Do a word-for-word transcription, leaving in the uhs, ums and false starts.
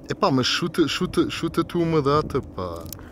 Epá, mas chuta, chuta, chuta tu uma data, pá.